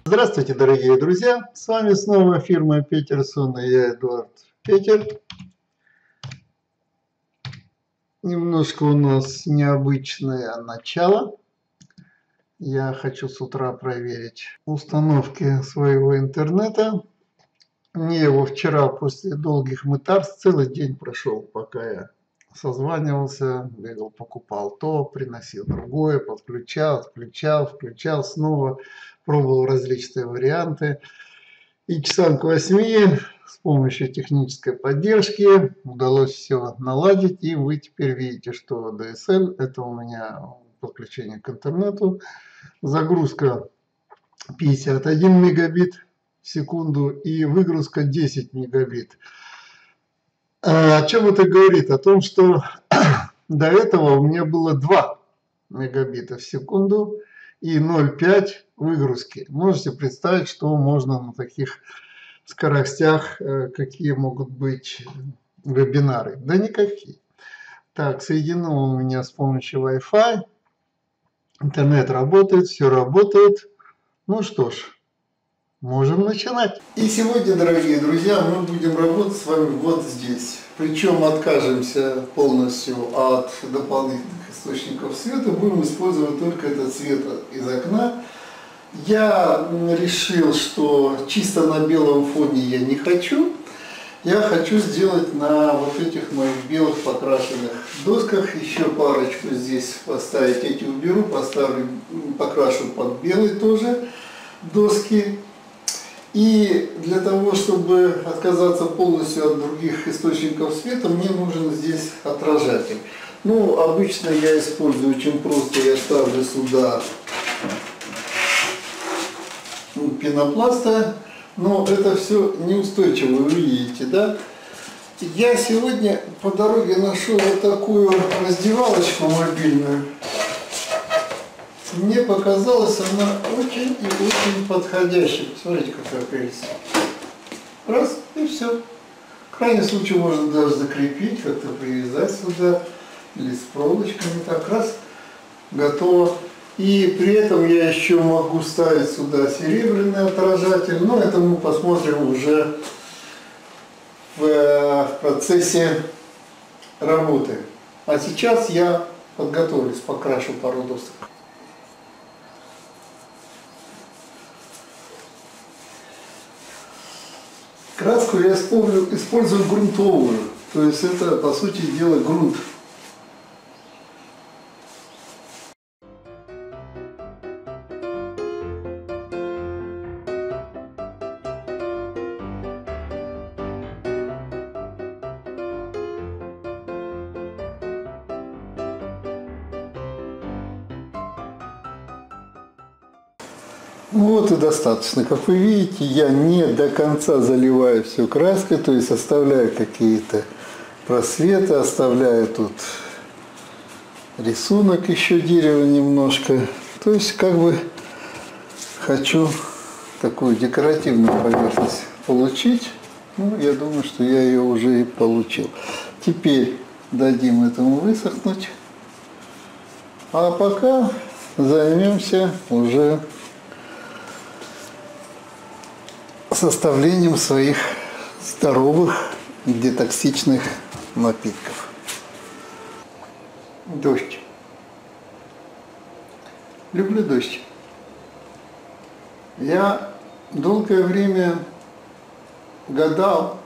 Здравствуйте, дорогие друзья! С вами снова фирма Peterson и я, Эдуард Петер. Немножко у нас необычное начало. Я хочу с утра проверить установки своего интернета. Мне его вчера после долгих мытарств целый день прошел, пока я созванивался, бегал, покупал то, приносил другое, подключал, включал снова, пробовал различные варианты. И часам к 8 с помощью технической поддержки удалось все наладить. И вы теперь видите, что DSL это у меня подключение к интернету. Загрузка 51 мегабит в секунду и выгрузка 10 мегабит. О чем это говорит? О том, что до этого у меня было 2 мегабита в секунду и 0,5 выгрузки. Можете представить, что можно на таких скоростях, какие могут быть вебинары? Да никакие. Так, соединено у меня с помощью Wi-Fi. Интернет работает, все работает. Ну что ж, можем начинать. И сегодня, дорогие друзья, мы будем работать с вами вот здесь. Причем откажемся полностью от дополнительных источников света. Будем использовать только этот свет из окна. Я решил, что чисто на белом фоне я не хочу. Я хочу сделать на вот этих моих белых покрашенных досках. Еще парочку здесь поставить. Эти уберу, поставлю, покрашу под белый тоже доски. И для того, чтобы отказаться полностью от других источников света, мне нужен здесь отражатель. Ну, обычно я использую очень просто. Я ставлю сюда пенопласта, но это все неустойчиво, вы видите, да? Я сегодня по дороге нашел вот такую раздевалочку мобильную. Мне показалась она очень и очень подходящей. Смотрите, какая прелесть. Раз, и все. В крайнем случае можно даже закрепить, как-то привязать сюда, или с проволочками, так раз, готово. И при этом я еще могу ставить сюда серебряный отражатель, но это мы посмотрим уже в процессе работы. А сейчас я подготовлюсь, покрашу пару досок. Краску я использую грунтовую, то есть это по сути дела грунт. Вот и достаточно. Как вы видите, я не до конца заливаю все краской, то есть оставляю какие-то просветы, оставляю тут рисунок еще дерева немножко. То есть как бы хочу такую декоративную поверхность получить. Ну, я думаю, что я ее уже и получил. Теперь дадим этому высохнуть. А пока займемся уже составлением своих здоровых детоксичных напитков. Дождь. Люблю дождь. Я долгое время гадал,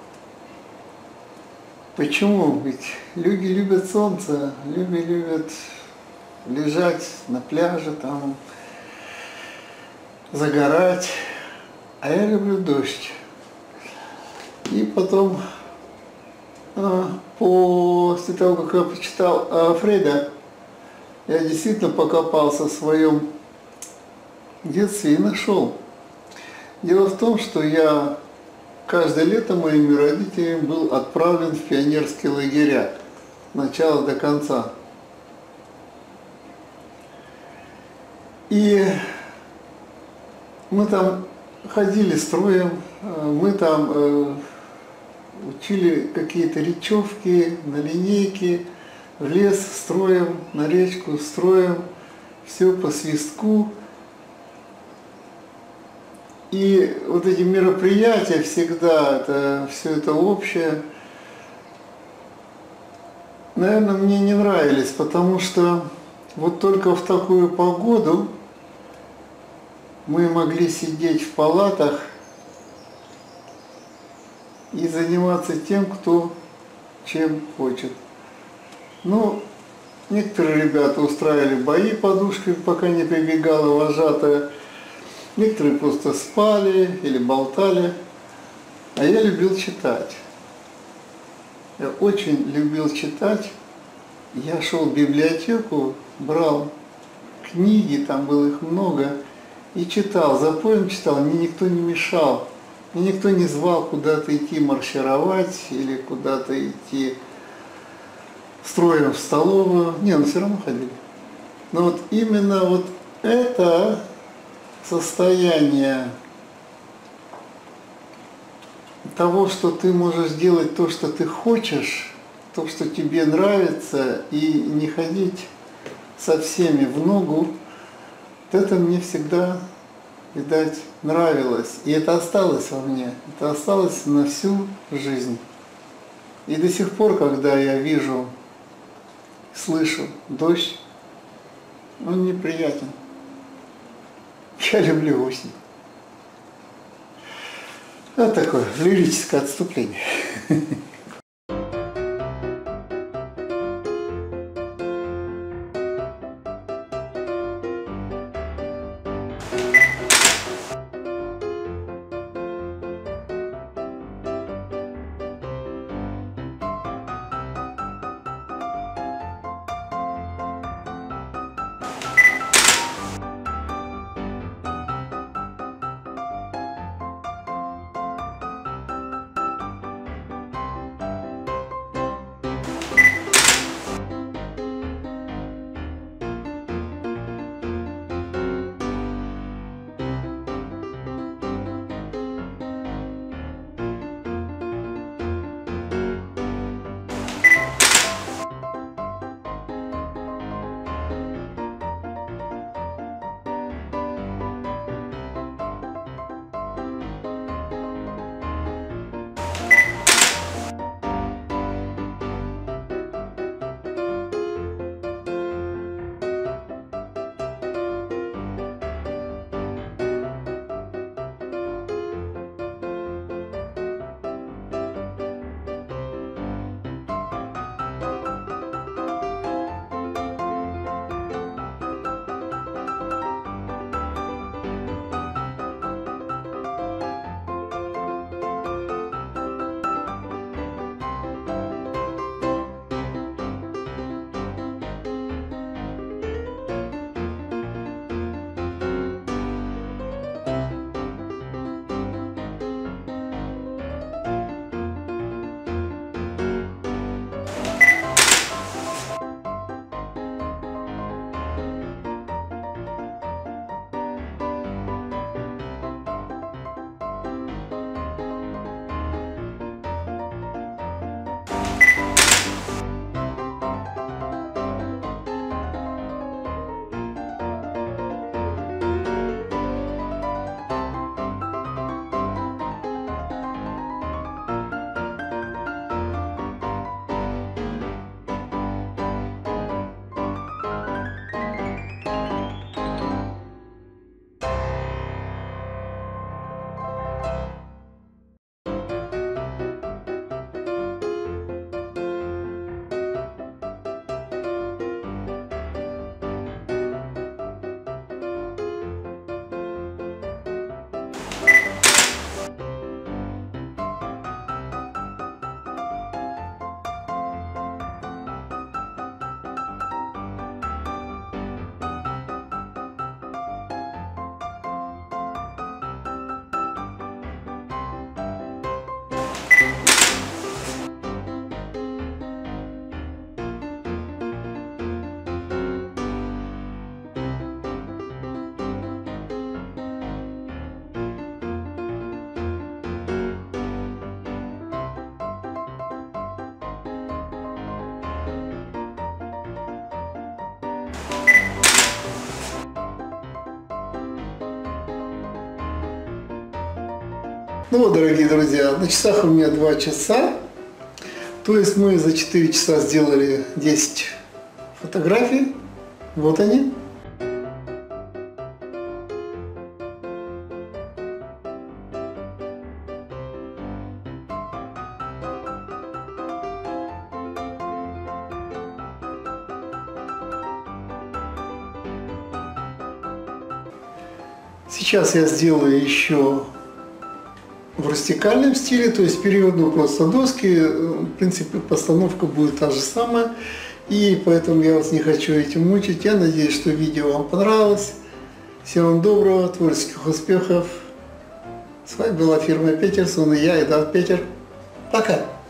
почему? Ведь люди любят солнце, люди любят лежать на пляже, там, загорать. А я люблю дождь. И потом, после того, как я прочитал Фрейда, я действительно покопался в своем детстве и нашел. Дело в том, что я каждое лето моими родителями был отправлен в пионерские лагеря, с начала до конца. И мы там ходили строем, мы там учили какие-то речевки на линейке, в лес строим, на речку строим, все по свистку. И вот эти мероприятия всегда, все это общее, наверное, мне не нравились, потому что вот только в такую погоду мы могли сидеть в палатах и заниматься тем, кто чем хочет. Ну, некоторые ребята устраивали бои подушкой, пока не прибегала вожатая. Некоторые просто спали или болтали. А я любил читать. Я очень любил читать. Я шел в библиотеку, брал книги, там было их много, и читал. За поем читал, мне никто не мешал. Мне никто не звал куда-то идти маршировать или куда-то идти строем в столовую. Не, ну все равно ходили. Но вот именно вот это состояние того, что ты можешь делать то, что ты хочешь, то, что тебе нравится, и не ходить со всеми в ногу, вот это мне всегда, видать, нравилось. И это осталось во мне, это осталось на всю жизнь. И до сих пор, когда я вижу, слышу дождь, он неприятен. Я люблю осень. Вот такое лирическое отступление. Ну вот, дорогие друзья, на часах у меня 2 часа. То есть мы за 4 часа сделали 10 фотографий. Вот они. Сейчас я сделаю еще в рустикальном стиле, то есть переверну просто доски. В принципе, постановка будет та же самая. И поэтому я вас не хочу этим мучить. Я надеюсь, что видео вам понравилось. Всего вам доброго, творческих успехов. С вами была фирма Петерсон и я, Эдуард Петер. Пока!